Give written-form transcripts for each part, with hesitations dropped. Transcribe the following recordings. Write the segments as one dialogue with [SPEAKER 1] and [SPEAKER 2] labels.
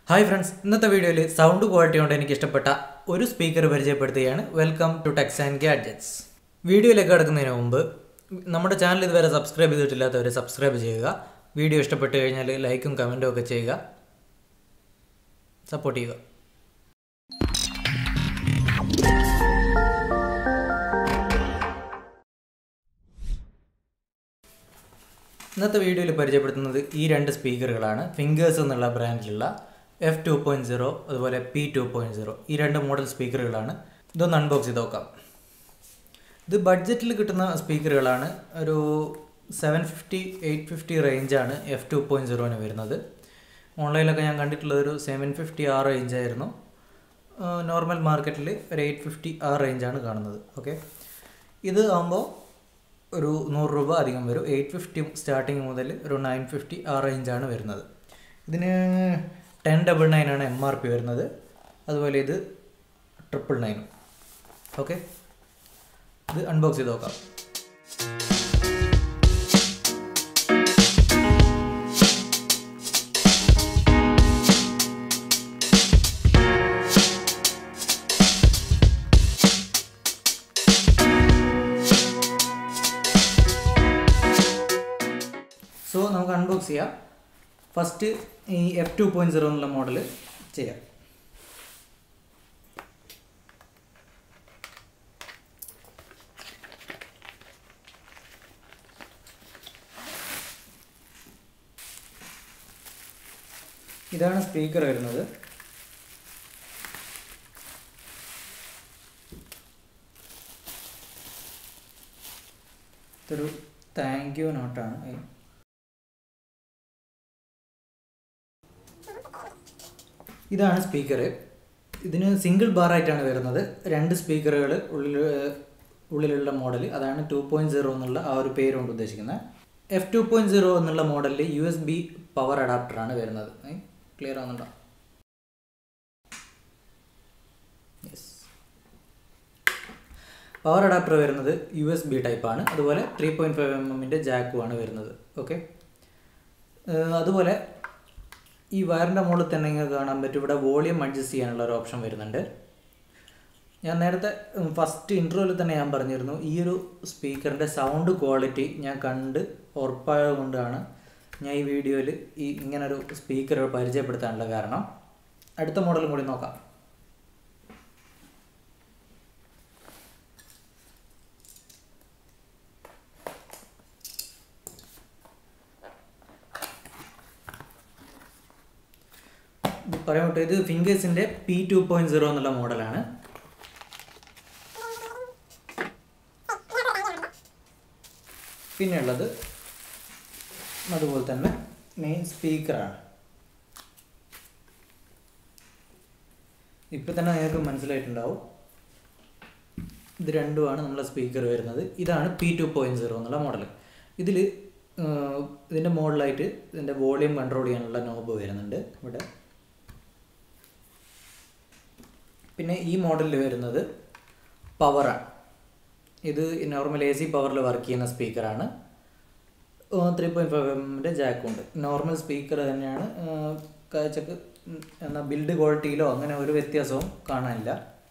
[SPEAKER 1] Hi friends, ഇന്നത്തെ വീഡിയോയിൽ sound quality കൊണ്ട് എനിക്ക് ഇഷ്ടപ്പെട്ട ഒരു സ്പീക്കർ പരിചയപ്പെടുത്തുകയാണ്. Welcome to techs and gadgets. വീഡിയോയിലേക്ക് കടക്കുന്നതിന് മുമ്പ് നമ്മുടെ ചാനൽ ഇതുവരെ സബ്സ്ക്രൈബ് ചെയ്തിട്ടില്ലാത്തവരെ സബ്സ്ക്രൈബ് ചെയ്യുക. വീഡിയോ ഇഷ്ടപ്പെട്ടു കഴിഞ്ഞാൽ ലൈക്കും കമൻറ്റും ഒക്കെ ചെയ്യുക. സപ്പോർട്ട് ചെയ്യുക. ഇന്നത്തെ വീഡിയോയിൽ പരിചയപ്പെടുത്തുന്നത് ഈ രണ്ട് സ്പീക്കറുകളാണ്. ഫിംഗേഴ്സ് എന്നുള്ള ബ്രാൻഡിലുള്ള F2.0 അതുപോലെ P2.0 ഈ രണ്ട് മോഡൽ സ്പീക്കറുകളാണ്. ഇതൊന്ന് അൺബോക്സ് ചെയ്ത് നോക്കാം. ഇത് ബഡ്ജറ്റിൽ കിട്ടുന്ന സ്പീക്കറുകളാണ്. ഒരു 750-850 റേഞ്ചാണ് F2.0ന് വരുന്നത്. ഓൺലൈനിലൊക്കെ ഞാൻ കണ്ടിട്ടുള്ളത് ഒരു 750 ആ റേഞ്ചായിരുന്നു. നോർമൽ മാർക്കറ്റിൽ ഒരു 850 ആ റേഞ്ചാണ് കാണുന്നത്. ഓക്കെ, ഇത് ആകുമ്പോൾ ഒരു 100 രൂപ അധികം വരും. 850 സ്റ്റാർട്ടിങ് മുതൽ ഒരു 950 ആ റേഞ്ചാണ് വരുന്നത്. ഇതിന് 1099 ആണ് MRP വരുന്നത്. അതുപോലെ ഇത് 999. ഓക്കെ, ഇത് അൺബോക്സ് ചെയ്ത് നോക്കാം. സോ നമുക്ക് അൺബോക്സ് ചെയ്യാം. ഫസ്റ്റ് ഈ F2.0 എന്നുള്ള മോഡൽ ചെയ്യാം. ഇതാണ് സ്പീക്കർ വരുന്നത്. ഇതൊരു താങ്ക് യു നോട്ടാണ്. ഇതാണ് സ്പീക്കർ. ഇതിന് സിംഗിൾ ബാർ ആയിട്ടാണ് വരുന്നത്. രണ്ട് സ്പീക്കറുകൾ ഉള്ളിലുള്ള മോഡൽ, അതാണ് 2.0 എന്നുള്ള ആ ഒരു പേര് കൊണ്ട് ഉദ്ദേശിക്കുന്നത്. F2.0 എന്നുള്ള മോഡലിൽ USB പവർ അഡാപ്റ്ററാണ് വരുന്നത്. ക്ലിയർ ആവുന്നുണ്ടോ? യെസ്, പവർ അഡാപ്റ്റർ വരുന്നത് USB ടൈപ്പാണ്. അതുപോലെ 3.5mm ജാക്കുമാണ് വരുന്നത്. ഓക്കെ, അതുപോലെ ഈ വയറിൻ്റെ മുകളിൽ തന്നെ നിങ്ങൾക്ക് കാണാൻ പറ്റും, ഇവിടെ വോളിയം അഡ്ജസ്റ്റ് ചെയ്യാനുള്ള ഒരു ഓപ്ഷൻ വരുന്നുണ്ട്. ഞാൻ നേരത്തെ ഫസ്റ്റ് ഇൻട്രോയിൽ തന്നെ ഞാൻ പറഞ്ഞിരുന്നു, ഈ ഒരു സ്പീക്കറിൻ്റെ സൗണ്ട് ക്വാളിറ്റി ഞാൻ കണ്ട് ഉറപ്പായത് കൊണ്ടാണ് ഞാൻ ഈ വീഡിയോയിൽ ഇങ്ങനൊരു സ്പീക്കർ പരിചയപ്പെടുത്താനുള്ള കാരണം. അടുത്ത മോഡലും കൂടി നോക്കാം. പറയാൻ പറ്റും, ഇത് ഫിംഗേഴ്സിൻ്റെ P2.0 എന്നുള്ള മോഡലാണ്. പിന്നെ ഉള്ളത് അതുപോലെ തന്നെ മെയിൻ സ്പീക്കറാണ്. ഇപ്പം തന്നെ നിങ്ങൾക്ക് മനസ്സിലായിട്ടുണ്ടാവും, ഇത് രണ്ടുമാണ് നമ്മളെ സ്പീക്കർ വരുന്നത്. ഇതാണ് P2.0 എന്നുള്ള മോഡൽ. ഇതിൻ്റെ മോഡലായിട്ട് ഇതിൻ്റെ വോളിയം കൺട്രോൾ ചെയ്യാനുള്ള നോബ് വരുന്നുണ്ട് ഇവിടെ. പിന്നെ ഈ മോഡലിൽ വരുന്നത് പവറാണ്. ഇത് നോർമൽ AC പവറിൽ വർക്ക് ചെയ്യുന്ന സ്പീക്കറാണ്. 3.5mm ജാക്കുണ്ട്. നോർമൽ സ്പീക്കർ തന്നെയാണ്. കാഴ്ചക്ക് എന്നാൽ ബിൽഡ് ക്വാളിറ്റിയിലോ അങ്ങനെ ഒരു വ്യത്യാസവും കാണാനില്ല.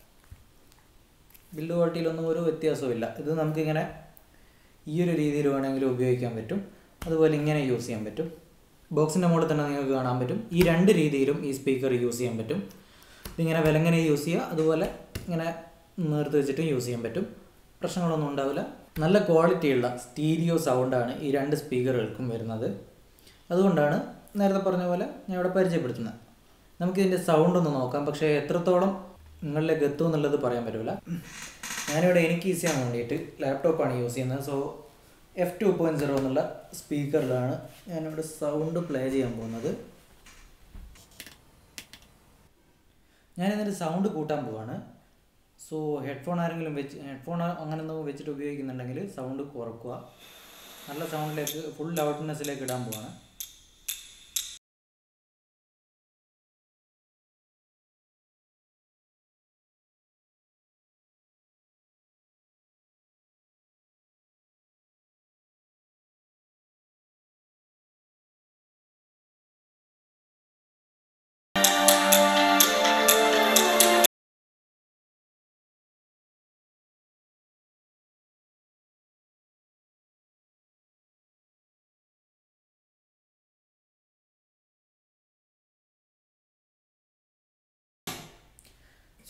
[SPEAKER 1] ബിൽഡ് ക്വാളിറ്റിയിലൊന്നും ഒരു വ്യത്യാസവും ഇല്ല. ഇത് നമുക്കിങ്ങനെ ഈ ഒരു രീതിയിൽ വേണമെങ്കിലും ഉപയോഗിക്കാൻ പറ്റും. അതുപോലെ ഇങ്ങനെ യൂസ് ചെയ്യാൻ പറ്റും. ബോക്സിൻ്റെ മുകളിൽ തന്നെ നിങ്ങൾക്ക് കാണാൻ പറ്റും. ഈ രണ്ട് രീതിയിലും ഈ സ്പീക്കർ യൂസ് ചെയ്യാൻ പറ്റും. ഇതിങ്ങനെ വിലങ്ങനെ യൂസ് ചെയ്യുക, അതുപോലെ ഇങ്ങനെ നേർത്ത് വെച്ചിട്ട് യൂസ് ചെയ്യാൻ പറ്റും. പ്രശ്നങ്ങളൊന്നും ഉണ്ടാവില്ല. നല്ല ക്വാളിറ്റിയുള്ള സ്റ്റീരിയോ സൗണ്ടാണ് ഈ രണ്ട് സ്പീക്കറുകൾക്കും വരുന്നത്. അതുകൊണ്ടാണ് നേരത്തെ പറഞ്ഞ പോലെ ഞാൻ ഇവിടെ പരിചയപ്പെടുത്തുന്നത്. നമുക്കിതിൻ്റെ സൗണ്ട് ഒന്ന് നോക്കാം. പക്ഷേ എത്രത്തോളം നിങ്ങളിലേക്ക് എത്തും എന്നുള്ളത് പറയാൻ പറ്റില്ല. ഞാനിവിടെ എനിക്ക് ഈസി ആകാൻ വേണ്ടിയിട്ട് ലാപ്ടോപ്പാണ് യൂസ് ചെയ്യുന്നത്. സോ F2.0 എന്നുള്ള സ്പീക്കറിലാണ് ഞാനിവിടെ സൗണ്ട് പ്ലേ ചെയ്യാൻ പോകുന്നത്. ഞാനിതിൻ്റെ സൗണ്ട് കൂട്ടാൻ പോവാണ്. സോ ഹെഡ്ഫോൺ അങ്ങനെയൊന്നും വെച്ചിട്ട് ഉപയോഗിക്കുന്നുണ്ടെങ്കിൽ സൗണ്ട് കുറക്കുക. നല്ല സൗണ്ടിലേക്ക് ഫുൾ ലൗഡ്നെസ്സിലേക്ക് ഇടാൻ പോവാണ്.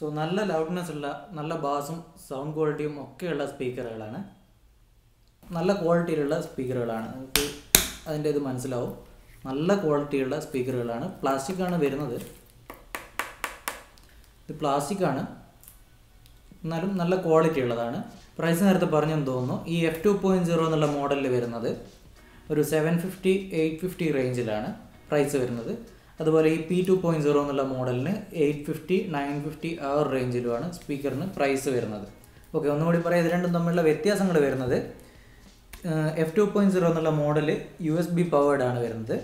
[SPEAKER 1] സോ നല്ല ലൗഡ്നെസ് ഉള്ള നല്ല ബാസും സൗണ്ട് ക്വാളിറ്റിയും ഒക്കെയുള്ള സ്പീക്കറുകളാണ്, നല്ല ക്വാളിറ്റിയിലുള്ള സ്പീക്കറുകളാണ്. നമുക്ക് അതിൻ്റെ ഇത് മനസ്സിലാവും. നല്ല ക്വാളിറ്റിയുള്ള സ്പീക്കറുകളാണ്. പ്ലാസ്റ്റിക്കാണ് വരുന്നത്, ഇത് പ്ലാസ്റ്റിക്കാണ്, എന്നാലും നല്ല ക്വാളിറ്റി ഉള്ളതാണ്. പ്രൈസ് നേരത്തെ പറഞ്ഞെന്ന് തോന്നുന്നു. ഈ F2.0 എന്നുള്ള മോഡലിൽ വരുന്നത് ഒരു 750 850 റേഞ്ചിലാണ് പ്രൈസ് വരുന്നത്. അതുപോലെ ഈ P2.0 എന്നുള്ള മോഡലിന് 850 950 ആ ഒരു റേഞ്ചിലുമാണ് സ്പീക്കറിന് പ്രൈസ് വരുന്നത്. ഓക്കെ, ഒന്നുകൂടി പറയാം, ഇത് രണ്ടും തമ്മിലുള്ള വ്യത്യാസങ്ങൾ വരുന്നത് F2.0 എന്നുള്ള മോഡൽ USB പവേർഡ് ആണ് വരുന്നത്.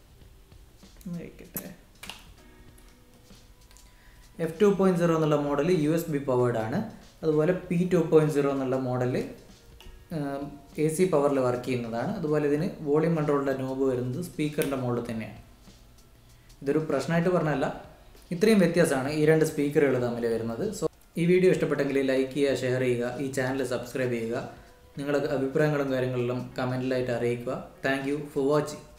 [SPEAKER 1] F2.0 എന്നുള്ള മോഡൽ USB പവേർഡ് ആണ്. അതുപോലെ P2.0 എന്നുള്ള മോഡൽ AC പവറിൽ വർക്ക് ചെയ്യുന്നതാണ്. അതുപോലെ ഇതിന് വോളിയം കൺട്രോളിൻ്റെ നോബ് വരുന്നത് സ്പീക്കറിൻ്റെ മുകളിൽ തന്നെയാണ്. ഇതൊരു പ്രശ്നമായിട്ട് പറഞ്ഞല്ല, ഇത്രയും വ്യത്യാസമാണ് ഈ രണ്ട് സ്പീക്കറുകൾ തമ്മിൽ വരുന്നത്. സോ ഈ വീഡിയോ ഇഷ്ടപ്പെട്ടെങ്കിൽ ലൈക്ക് ചെയ്യുക, ഷെയർ ചെയ്യുക, ഈ ചാനൽ സബ്സ്ക്രൈബ് ചെയ്യുക. നിങ്ങളുടെ അഭിപ്രായങ്ങളും കാര്യങ്ങളെല്ലാം കമൻറ്റിലായിട്ട് അറിയിക്കുക. Thank you for watching.